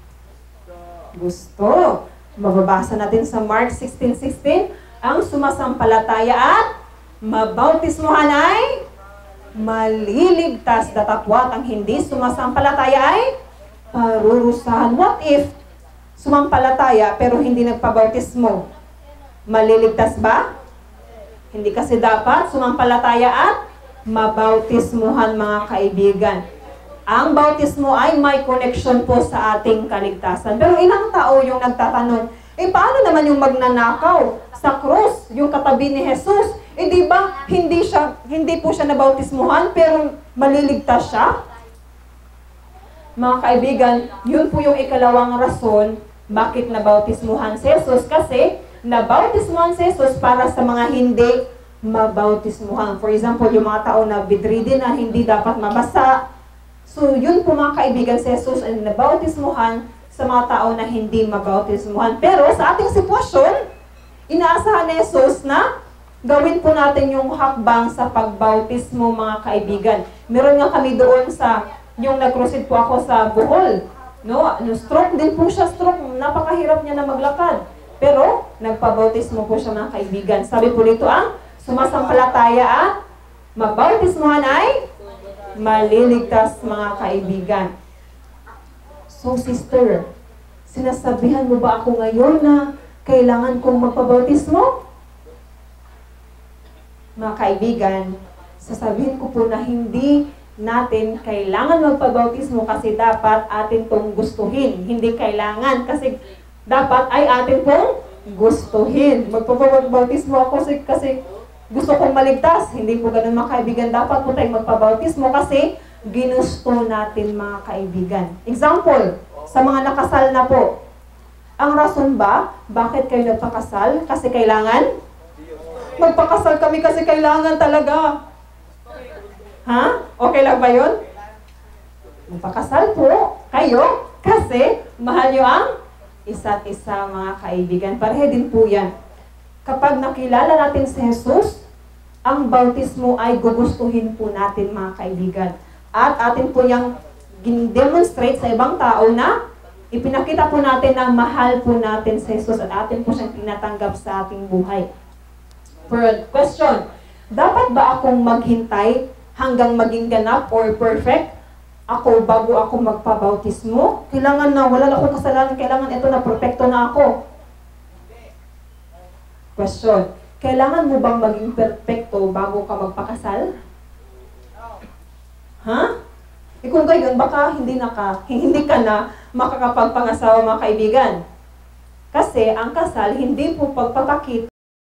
Gusto. Mababasa natin sa Mark sixteen sixteen, ang sumasampalataya at mabautismohan ay maliligtas, datapwat ang hindi sumasampalataya ay parurusahan. What if sumampalataya pero hindi nagpabautismo? Maliligtas ba? Hindi, kasi dapat sumampalataya at mabautismuhan, mga kaibigan. Ang bautismo ay may connection po sa ating kaligtasan. Pero ilang tao yung nagtatanong, Eh, paano naman yung magnanakaw sa krus, yung katabi ni Jesus? Eh, di ba, hindi siya, hindi po siya nabautismuhan, pero maliligtas siya? Mga kaibigan, yun po yung ikalawang rason bakit nabautismuhan si Jesus. Kasi, nabautismuhan si Jesus para sa mga hindi mabautismuhan. For example, yung mga tao na bedridden na hindi dapat mabasa. So, yun po mga kaibigan, si Jesus ay nabautismuhan sa mga tao na hindi mabautismuhan. Pero sa ating sitwasyon, inaasahan ni Jesus na gawin po natin yung hakbang sa pagbautismo, mga kaibigan. Meron nga kami doon sa, yung nag-proceed po ako sa Bohol. No, ano, stroke din po siya, stroke. Napakahirap niya na maglakad. Pero, nagpabautismo po siya, mga kaibigan. Sabi po dito, ang sumasampalataya at mabautismuhan ay maliligtas, mga kaibigan. So, sister, sinasabihan mo ba ako ngayon na kailangan kong magpabautismo? Mga kaibigan, sasabihin ko po na hindi natin kailangan magpabautismo kasi dapat atin tong gustuhin. Hindi kailangan kasi dapat ay atin pong gustuhin. Magpabautismo ako kasi, kasi gusto kong maligtas. Hindi po ganun, mga kaibigan. Dapat po tayong magpabautismo kasi ginusto natin, mga kaibigan. Example, sa mga nakasal na po. Ang rason ba, bakit kayo nagpakasal? Kasi kailangan? Magpakasal kami kasi kailangan talaga. Ha? Okay lang ba yun? Magpakasal po kayo kasi mahal nyo ang isa't isa, mga kaibigan. Pareho din po yan. Kapag nakilala natin si Jesus, ang bautismo ay gugustuhin po natin, mga kaibigan. At atin po yung demonstrate sa ibang tao na ipinakita po natin na mahal po natin si Jesus at atin po siyang tinatanggap sa ating buhay. Third question, dapat ba akong maghintay hanggang maging ganap or perfect ako bago ako magpabautismo? Kailangan na, wala na akong kasalanan, kailangan ito na perfecto na ako. Question, kailangan mo bang maging perfecto bago ka magpakasal? Ha? E kung gayon, baka hindi, na ka, hindi ka na makakapagpangasawa, mga kaibigan. Kasi ang kasal, hindi po pagpapakita